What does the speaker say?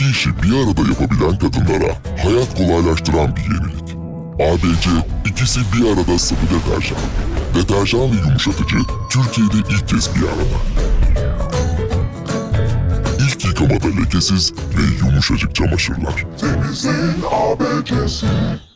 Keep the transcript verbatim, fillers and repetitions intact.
İki işi bir arada yapabilen kadınlara hayat kolaylaştıran bir yenilik. A B C ikisi bir arada sıvı deterjan. Deterjan ve yumuşatıcı Türkiye'de ilk kez bir arada. İlk yıkamada lekesiz ve yumuşacık çamaşırlar. Temizliğin A B C'si.